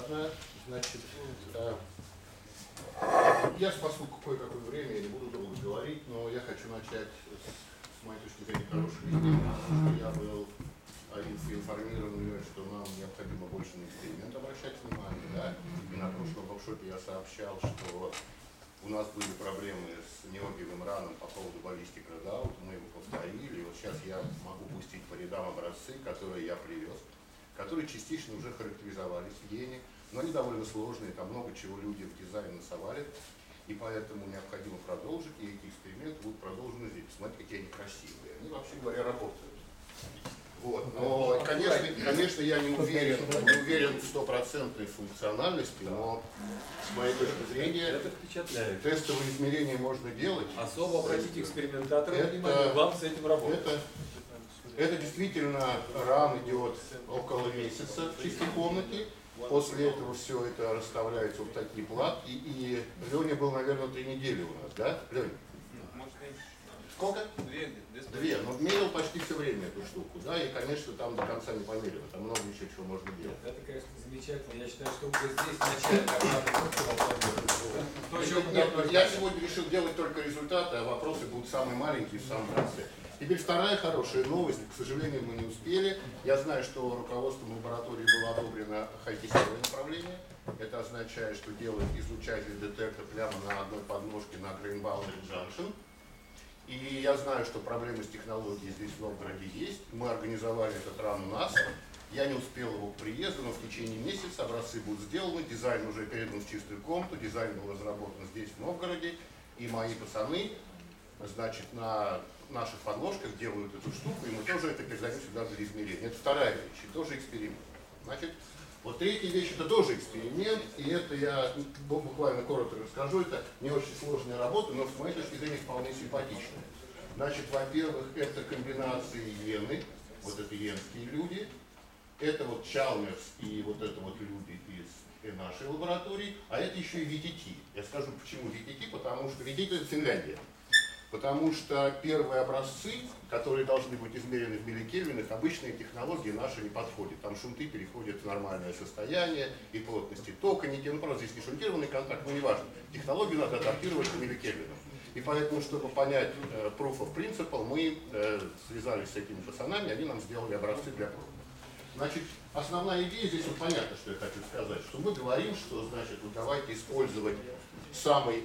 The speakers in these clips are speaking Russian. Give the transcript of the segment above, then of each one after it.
обратно. Значит, я спасу кое-какое время, я не буду долго говорить, но я хочу начать с моей точки зрения хорошей вещи, потому что я был информирован, что нам необходимо больше на эксперимент обращать внимание. Да? И на прошлом воркшопе я сообщал, что у нас были проблемы с неопиевым раном по поводу баллистик Redout, мы его повторили, и вот сейчас я могу пустить по рядам образцы, которые я привез, которые частично уже характеризовались в гене, но они довольно сложные, там много чего люди в дизайн насовали, и поэтому необходимо продолжить, и эти эксперименты будут продолжены здесь. Посмотрите, какие они красивые, они, вообще говоря, работают. Вот. Но, конечно, я не уверен в стопроцентной функциональности, но с моей точки зрения тестовые измерения можно делать. Особо обратите экспериментаторов внимание, вам с этим работать. Это действительно ран идет около месяца в чистой комнате. После этого все это расставляется в такие платки. И Леня был, наверное, 3 недели у нас, да, Леня? Сколько? 2. Но мерил почти все время эту штуку, да, и, конечно, там до конца не померено, там много еще чего можно делать. Это, конечно, замечательно. Я считаю, что уже здесь начать. Я сегодня решил делать только результаты, а вопросы будут самые маленькие в самом конце. Теперь вторая хорошая новость, к сожалению, мы не успели. Я знаю, что руководством лаборатории было одобрено хай-тестовое направление. Это означает, что делать излучатель детектор прямо на одной подножке на Grain Boundary Junction. И я знаю, что проблемы с технологией здесь в Новгороде есть. Мы организовали этот ран у нас. Я не успел его к приезду, но в течение месяца образцы будут сделаны. Дизайн уже передан в чистую комнату. Дизайн был разработан здесь, в Новгороде. И мои пацаны, значит, на наших подложках делают эту штуку. И мы тоже это передаем сюда для измерения. Это вторая вещь, и тоже эксперимент. Значит, вот третья вещь, это тоже эксперимент, и это я буквально коротко расскажу, это не очень сложная работа, но с моей точки зрения вполне симпатичная. Значит, во-первых, это комбинации иены, вот это иенские люди, это вот Чалмерс и вот это вот люди из нашей лаборатории, а это еще и VTT. Я скажу, почему VTT, потому что VTT это Финляндия. Потому что первые образцы, которые должны быть измерены в милликельвинах, обычные технологии наши не подходят. Там шунты переходят в нормальное состояние, и плотности тока не те. Ну, правда, здесь не шунтированный контакт, но не важно. Технологию надо адаптировать к милликельвинам. И поэтому, чтобы понять proof of principle, мы связались с этими пацанами, они нам сделали образцы для проб. Значит, основная идея здесь вот понятно, что я хочу сказать, что мы говорим, что, значит, вот давайте использовать самый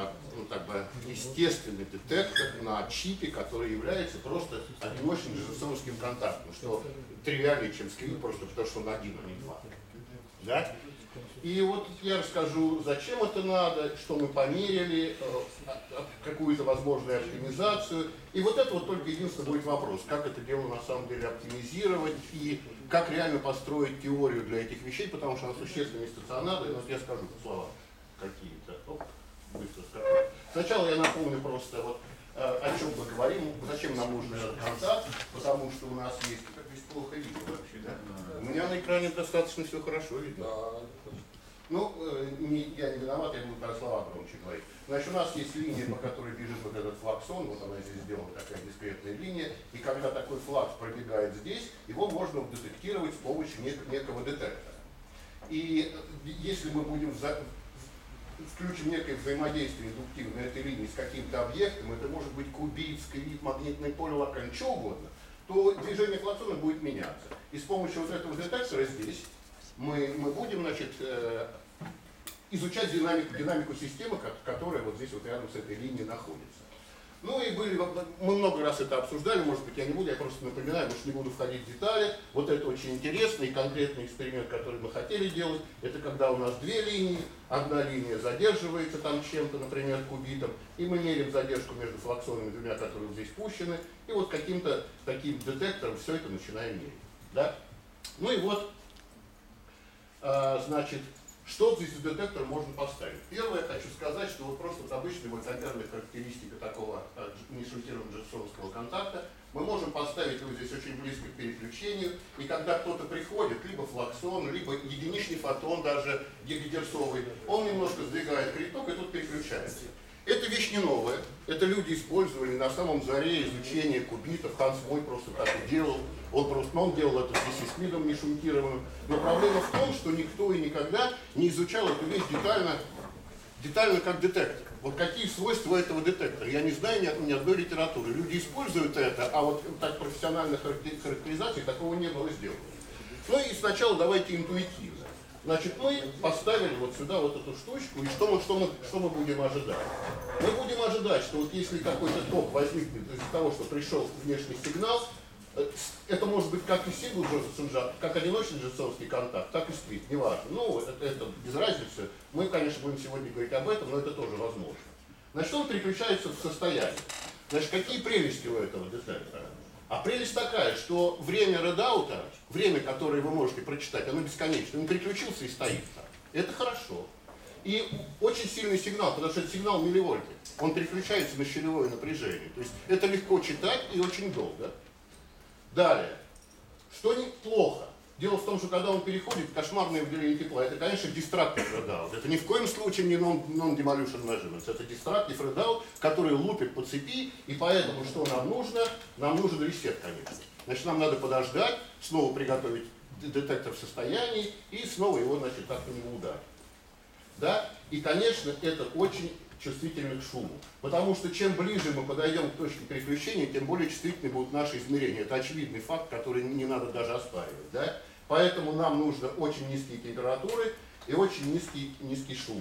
естественный детектор на чипе, который является просто одиночным джексоновским контактом, что тривиальнее, чем скрипт, просто потому что он один, а не два. Да? И вот я расскажу, зачем это надо, что мы померили, какую-то возможную оптимизацию. И вот это вот только единственный будет вопрос, как это дело на самом деле оптимизировать и как реально построить теорию для этих вещей, потому что она существенно не стационарная. Вот я скажу слова какие-то. Быстро скажу. Сначала я напомню просто, вот, о чем мы говорим, зачем нам нужен этот контакт, потому что у нас есть, как здесь плохо видно вообще, да? У меня на экране достаточно все хорошо видно. Ну, я не виноват, я буду про слова громче говорить. Значит, у нас есть линия, по которой бежит вот этот флаксон, вот она здесь сделана, такая дискретная линия, и когда такой флакс пробегает здесь, его можно детектировать с помощью некого детектора. И если мы будем включим некое взаимодействие индуктивное на этой линии с каким-то объектом, это может быть кубит, скрипт, магнитное поле, лакан, что угодно, то движение флаксона будет меняться. И с помощью вот этого детектора здесь мы будем, значит, изучать динамику системы, которая вот здесь вот рядом с этой линией находится. Ну и мы много раз это обсуждали, может быть я не буду, я просто напоминаю, потому что не буду входить в детали. Вот это очень интересный и конкретный эксперимент, который мы хотели делать. Это когда у нас две линии, одна линия задерживается там чем-то, например, кубитом, и мы меряем задержку между флаксонами двумя, которые здесь пущены, и вот каким-то таким детектором все это начинаем мерить. Да? Ну и вот, значит, что здесь из детектора можно поставить? Первое, я хочу сказать, что вот просто вот обычная вот замерная характеристика такого нешунтированного джексоновского контакта, мы можем поставить его здесь очень близко к переключению, и когда кто-то приходит, либо флаксон, либо единичный фотон даже гигагерцовый, он немножко сдвигает криток и тут переключается. Это вещь не новая. Это люди использовали на самом заре изучения кубитов. Ханс Мой просто так и делал. Он делал это вместе с Мидом Нишункировым. Но проблема в том, что никто и никогда не изучал эту вещь детально как детектор. Вот какие свойства этого детектора? Я не знаю ни одной литературы. Люди используют это, а вот так профессиональных характеризаций такого не было сделано. Ну и сначала давайте интуитивно. Значит, мы поставили вот сюда вот эту штучку, и что мы будем ожидать? Мы будем ожидать, что вот если какой-то ток возникнет из-за того, что пришел внешний сигнал, это может быть как и сингл Джозефсон, как одиночный джозефсоновский контакт, так и сплит, неважно. Ну, это без разницы. Мы, конечно, будем сегодня говорить об этом, но это тоже возможно. Значит, он переключается в состояние. Значит, какие прелести у этого детектора? А прелесть такая, что время редаута, время, которое вы можете прочитать, оно бесконечно. Он переключился и стоит там. Это хорошо. И очень сильный сигнал, потому что это сигнал милливольтов. Он переключается на щелевое напряжение. То есть это легко читать и очень долго. Далее. Что неплохо? Дело в том, что когда он переходит в кошмарное выделение тепла, это, конечно, destructive redout. Это ни в коем случае не non-demolition measurements. Это destructive redout, который лупит по цепи, и поэтому что нам нужно? Нам нужен ресет, конечно. Значит, нам надо подождать, снова приготовить детектор в состоянии, и снова его, значит, так по нему ударить. Да? И, конечно, это очень чувствительны к шуму. Потому что чем ближе мы подойдем к точке переключения, тем более чувствительны будут наши измерения. Это очевидный факт, который не надо даже оспаривать. Да? Поэтому нам нужно очень низкие температуры и очень низкий шум.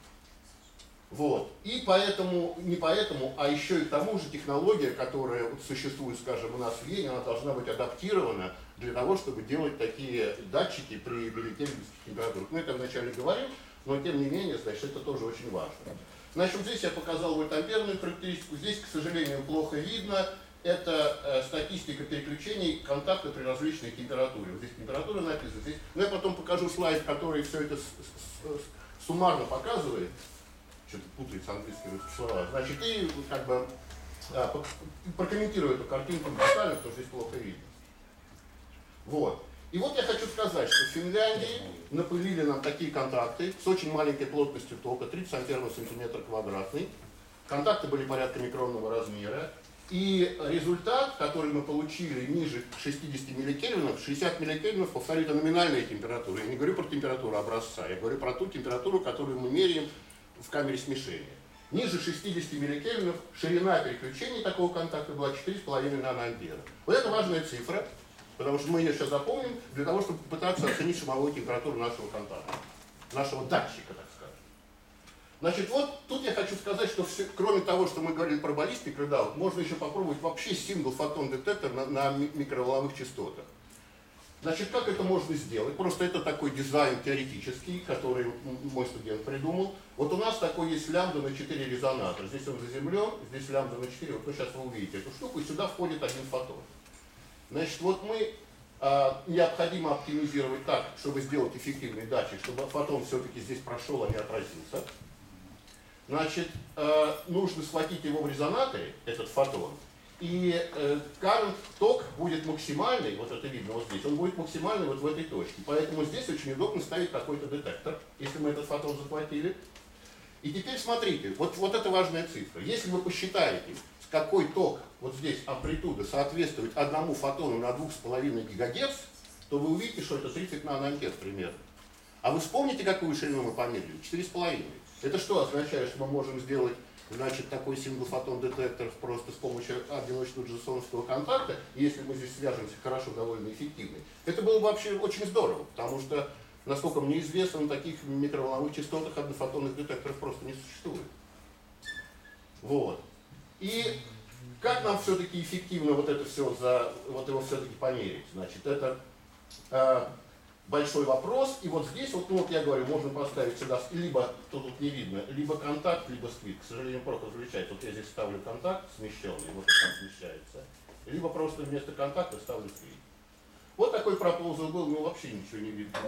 Вот. И поэтому, не поэтому, а еще и к тому же технология, которая существует, скажем, у нас в Вене, она должна быть адаптирована для того, чтобы делать такие датчики при величине низких температур. Ну, это я вначале говорил, но тем не менее, значит, это тоже очень важно. Значит, вот здесь я показал вольтамперную характеристику, здесь, к сожалению, плохо видно. Это статистика переключений контакта при различной температуре. Вот здесь температура написана, здесь. Но я потом покажу слайд, который все это суммарно показывает. Что-то путается английские слова. Значит, и как бы прокомментирую эту картинку детально, потому что здесь плохо видно. Вот. И вот я хочу сказать, что в Финляндии напылили нам такие контакты с очень маленькой плотностью тока, 30 ампер на сантиметр квадратный. Контакты были порядка микронного размера. И результат, который мы получили ниже 60 милликельвинов, 60 милликельвинов, повторю, это номинальная температура. Я не говорю про температуру образца, я говорю про ту температуру, которую мы меряем в камере смешения. Ниже 60 милликельвинов ширина переключения такого контакта была 4,5 наноампера. Вот это важная цифра. Потому что мы ее сейчас запомним для того, чтобы попытаться оценить шумовую температуру нашего контакта, нашего датчика, так скажем. Значит, вот тут я хочу сказать, что все, кроме того, что мы говорили про баллистик редаут, можно еще попробовать вообще сингл-фотон детектор на микроволновых частотах. Значит, как это можно сделать? Просто это такой дизайн теоретический, который мой студент придумал. Вот у нас такой есть лямбда на 4 резонатор. Здесь он заземлен, здесь лямбда на 4. Вот сейчас вы увидите эту штуку, и сюда входит один фотон. Значит, вот мы необходимо оптимизировать так, чтобы сделать эффективный датчик, чтобы фотон все-таки здесь прошел, а не отразился. Значит, нужно схватить его в резонаторе, этот фотон, и current ток будет максимальный, вот это видно вот здесь, он будет максимальный вот в этой точке. Поэтому здесь очень удобно ставить какой-то детектор, если мы этот фотон захватили. И теперь смотрите, вот это важная цифра. Если вы посчитаете, какой ток вот здесь амплитуда соответствует одному фотону на 2,5 ГГц, то вы увидите, что это 30 наноампер примерно. А вы вспомните, какую ширину мы померили? 4,5. Это что означает, что мы можем сделать, значит, такой сингл-фотон детектор просто с помощью одиночного джозефсоновского контакта, и если мы здесь свяжемся хорошо, довольно эффективно. Это было бы вообще очень здорово, потому что, насколько мне известно, на таких микроволновых частотах однофотонных детекторов просто не существует. Вот. И как нам все-таки эффективно вот это все вот его все-таки померить? Значит, это большой вопрос. И вот здесь, вот, ну, вот я говорю, можно поставить сюда либо, что тут не видно, либо контакт, либо сквит. К сожалению, плохо различается. Вот я здесь ставлю контакт смещенный, вот он смещается. Либо просто вместо контакта ставлю сквит. Вот такой пропозал был, ну вообще ничего не видно.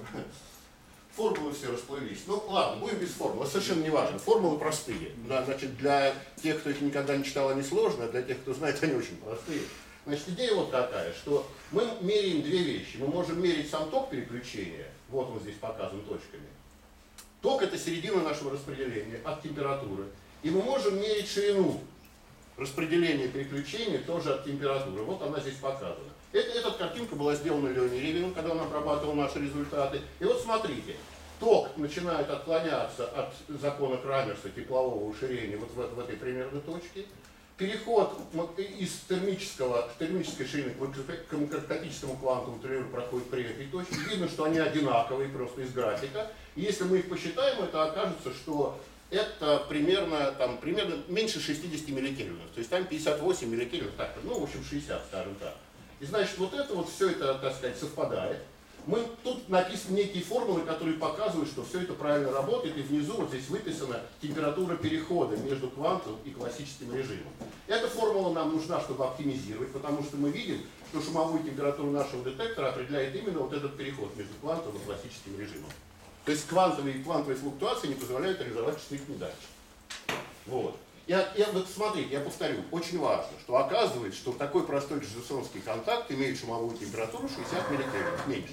Формулы все расплылись. Ну ладно, будем без формул, совершенно не важно. Формулы простые. Да, значит, для тех, кто их никогда не читал, они сложные, а для тех, кто знает, они очень простые. Значит, идея вот такая, что мы меряем две вещи. Мы можем мерить сам ток переключения, вот он здесь показан точками. Ток — это середина нашего распределения от температуры. И мы можем мерить ширину распределения переключения тоже от температуры. Вот она здесь показана. Эта картинка была сделана Леней Ревиным, когда он обрабатывал наши результаты. И вот смотрите, ток начинает отклоняться от закона Крамерса, теплового уширения, вот в этой примерной точке. Переход из термической ширины к макрокатическому квантовому туннелю проходит при этой точке. Видно, что они одинаковые просто из графика. И если мы их посчитаем, это окажется, что это примерно меньше 60 милликельвинов. То есть там 58 милликельвинов, так, ну в общем 60, скажем так. И значит, вот все это, так сказать, совпадает. Тут написаны некие формулы, которые показывают, что все это правильно работает, и внизу вот здесь выписана температура перехода между квантовым и классическим режимом. Эта формула нам нужна, чтобы оптимизировать, потому что мы видим, что шумовую температуру нашего детектора определяет именно вот этот переход между квантовым и классическим режимом. То есть квантовые флуктуации не позволяют реализовать чувствительные датчики. Вот. Вот смотрите, я повторю, очень важно, что оказывается, что такой простой джезусонский контакт имеет шумовую температуру 60 милликельвинов, меньше.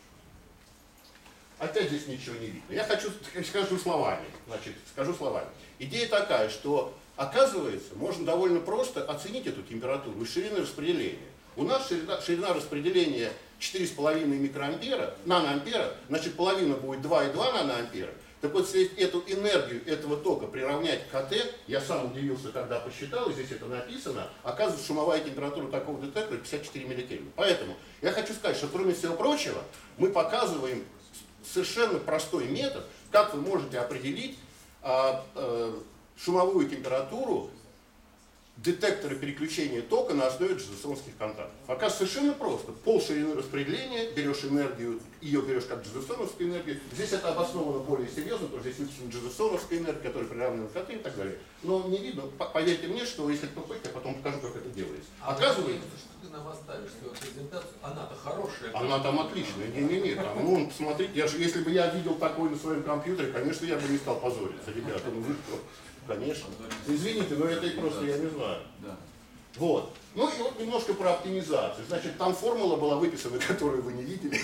Опять здесь ничего не видно. Я скажу словами. Идея такая, что оказывается, можно довольно просто оценить эту температуру из ширины распределения. У нас ширина распределения 4,5 наноампера, значит половина будет 2,2 наноампера. Так вот, если эту энергию этого тока приравнять к КТ, я сам удивился, когда посчитал, и здесь это написано, оказывается, шумовая температура такого детектора 54 милликельвина. Поэтому я хочу сказать, что кроме всего прочего, мы показываем совершенно простой метод, как вы можете определить шумовую температуру детектора переключения тока на основе джезусонских контактов. Оказывается, совершенно просто. Пол ширины распределения, берешь энергию, ее берешь как джезусоновскую энергию. Здесь это обосновано более серьезно, потому что здесь выписана джезусоновская энергия, которая приравнена к КТ и так далее. Но не видно, поверьте мне, что если кто хочет, я потом покажу, как это делается. Оказывается, что ты нам оставишь свою презентацию, она-то хорошая. Она там отличная, не, там, посмотрите, если бы я видел такое на своем компьютере, конечно, я бы не стал позориться, ребята, ну вы что? Конечно. Извините, но это просто я не знаю. Да. Вот. Ну и вот немножко про оптимизацию. Значит, там формула была выписана, которую вы не видели,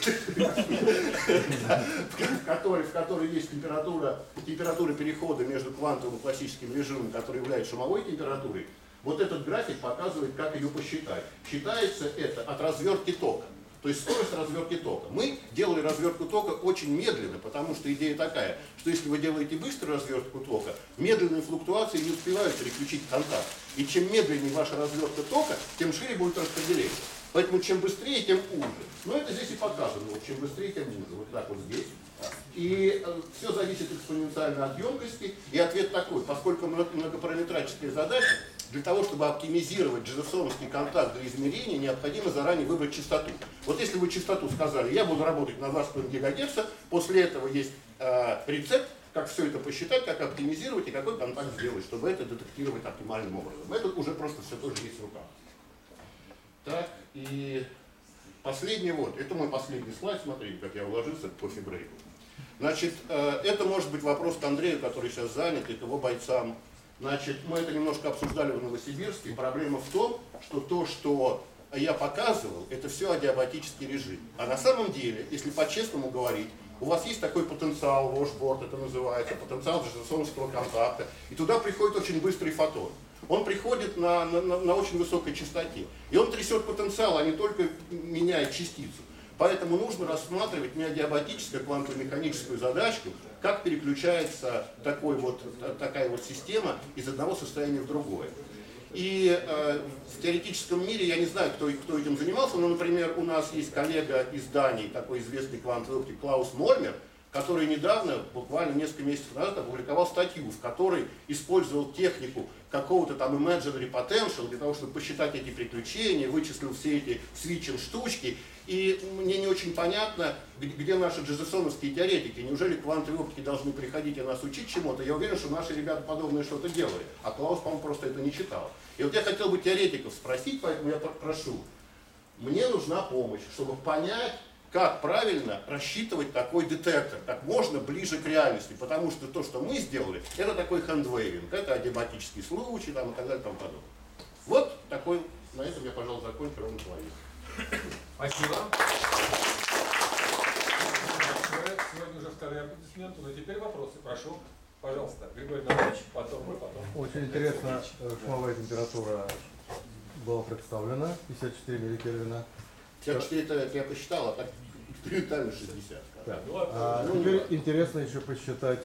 в которой есть температура перехода между квантовым и классическим режимом, который является шумовой температурой. Вот этот график показывает, как ее посчитать. Считается это от развертки тока. То есть скорость развертки тока. Мы делали развертку тока очень медленно, потому что идея такая, что если вы делаете быструю развертку тока, медленные флуктуации не успевают переключить контакт. И чем медленнее ваша развертка тока, тем шире будет распределение. Поэтому чем быстрее, тем уже. Но это здесь и показано. Вот, чем быстрее, тем уже. Вот так вот здесь. И все зависит экспоненциально от емкости. И ответ такой, поскольку многопараметрическая задача, для того, чтобы оптимизировать джезусоновский контакт для измерения, необходимо заранее выбрать частоту. Вот если вы частоту сказали, я буду работать на 2,5 ГГц, после этого есть рецепт, как все это посчитать, как оптимизировать и какой контакт сделать, чтобы это детектировать оптимальным образом. Это уже просто все тоже есть в руках. Так, и последний вот, это мой последний слайд, смотрите, как я уложился к кофе-брейку. Значит, это может быть вопрос к Андрею, который сейчас занят, и к его бойцам. Значит, мы это немножко обсуждали в Новосибирске. Проблема в том, что то, что я показывал, это все адиабатический режим. А на самом деле, если по-честному говорить, у вас есть такой потенциал, вошборд это называется, потенциал джезусоновского контакта, и туда приходит очень быстрый фотон. Он приходит на очень высокой частоте. И он трясет потенциал, а не только меняет частицу. Поэтому нужно рассматривать не адиабатическую квантово-механическую задачку, как переключается такая вот система из одного состояния в другое. И в теоретическом мире, я не знаю, кто этим занимался, но, например, у нас есть коллега из Дании, такой известный квантовый оптик Клаус Мольмер, который недавно, буквально несколько месяцев назад, опубликовал статью, в которой использовал технику какого-то там imaginary potential для того, чтобы посчитать эти приключения, вычислил все эти свитчинг штучки. И мне не очень понятно, где наши джезусоновские теоретики. Неужели квантовые оптики должны приходить и нас учить чему-то? Я уверен, что наши ребята подобное что-то делают. А Клаус, по-моему, просто это не читал. И вот я хотел бы теоретиков спросить, поэтому я прошу. Мне нужна помощь, чтобы понять, как правильно рассчитывать такой детектор, как можно ближе к реальности, потому что то, что мы сделали, это такой хендвейвинг, это адиабатический случай там, и так далее и тому подобное. Вот такой, на этом я, пожалуй, закончу ровно половину. Спасибо. Сегодня уже вторые аплодисменты, но теперь вопросы, прошу. Пожалуйста, Григорий Анатольевич, потом вы, потом. Очень интересно, шумовая температура была представлена, 54 милликельвина. 54 это я посчитал, а так экспериментально 60. Так. Ну, ладно. А теперь интересно еще посчитать